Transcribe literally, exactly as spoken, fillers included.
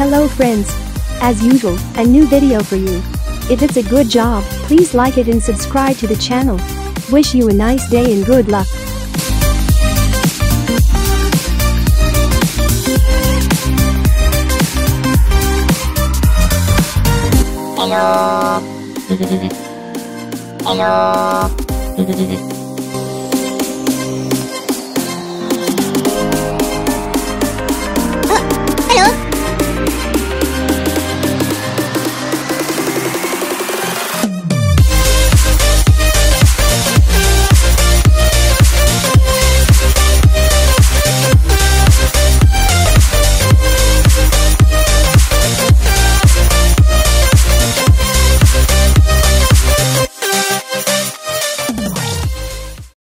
Hello friends. As usual, a new video for you. If it's a good job, please like it and subscribe to the channel. Wish you a nice day and good luck. Hello. Hello.